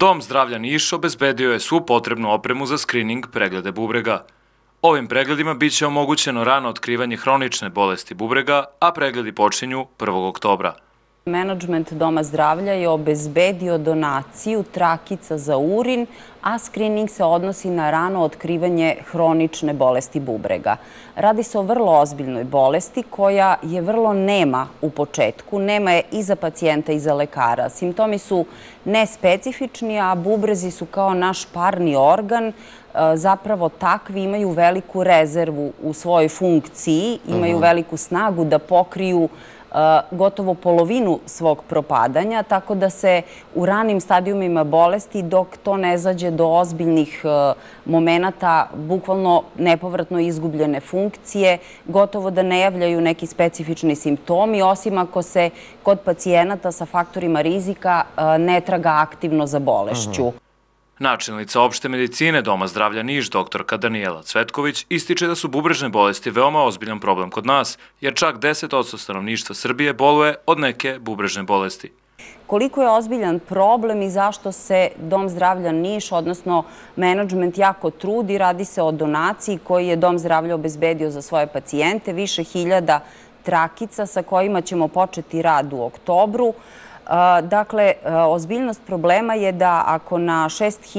Dom zdravlja Niš obezbedio je svu potrebnu opremu za skrining preglede bubrega. Ovim pregledima biće omogućeno rano otkrivanje hronične bolesti bubrega, a pregledi počinju 1. oktobra. Menadžment Doma zdravlja je obezbedio donaciju trakica za urin, a skrining se odnosi na rano otkrivanje hronične bolesti bubrega. Radi se o vrlo ozbiljnoj bolesti koja je vrlo nema u početku, nema je i za pacijenta i za lekara. Simptomi su nespecifični, a bubrezi su kao naš parni organ, zapravo takvi imaju veliku rezervu u svojoj funkciji, imaju veliku snagu da pokriju gotovo polovinu svog propadanja, tako da se u ranim stadijumima bolesti, dok to ne zađe do ozbiljnih momenata, bukvalno nepovratno izgubljene funkcije, gotovo da ne javljaju neki specifični simptomi, osim ako se kod pacijenata sa faktorima rizika ne traga aktivno za bolešću. Načelnica opšte medicine Doma zdravlja Niš, doktorka Danijela Cvetković, ističe da su bubrežne bolesti veoma ozbiljan problem kod nas, jer čak 10% stanovništva Srbije boluje od neke bubrežne bolesti. Koliko je ozbiljan problem i zašto se Dom zdravlja Niš, odnosno menadžment, jako trudi, radi se o donaciji koju je Dom zdravlja obezbedio za svoje pacijente, više hiljada trakica sa kojima ćemo početi rad u oktobru. Dakle, ozbiljnost problema je da ako na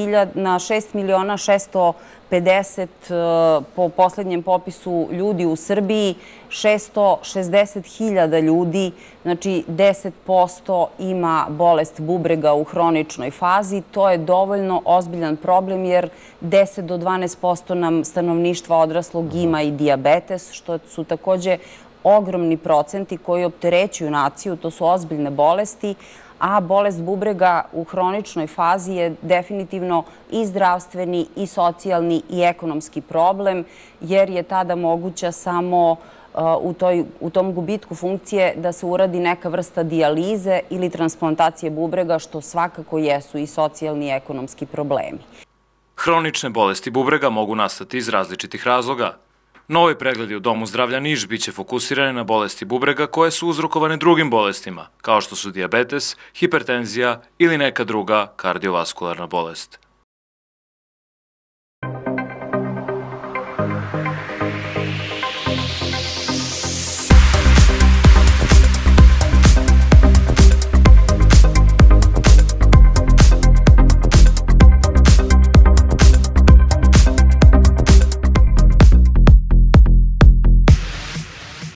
6.650.000 po poslednjem popisu ljudi u Srbiji, 660.000 ljudi, znači 10% ima bolest bubrega u hroničnoj fazi, to je dovoljno ozbiljan problem jer 10 do 12% nam stanovništva odraslog ima i dijabetes, što su takođe ogromni procenti koji opterećuju naciju, to su ozbiljne bolesti, a bolest bubrega u hroničnoj fazi je definitivno i zdravstveni, i socijalni, i ekonomski problem, jer je tada moguća samo u tom gubitku funkcije da se uradi neka vrsta dijalize ili transplantacije bubrega, što svakako jesu i socijalni i ekonomski problemi. Hronične bolesti bubrega mogu nastati iz različitih razloga. Novi pregledi u Domu zdravlja Niš biće fokusirani na bolesti bubrega koje su uzrokovane drugim bolestima, kao što su dijabetes, hipertenzija ili neka druga kardiovaskularna bolest.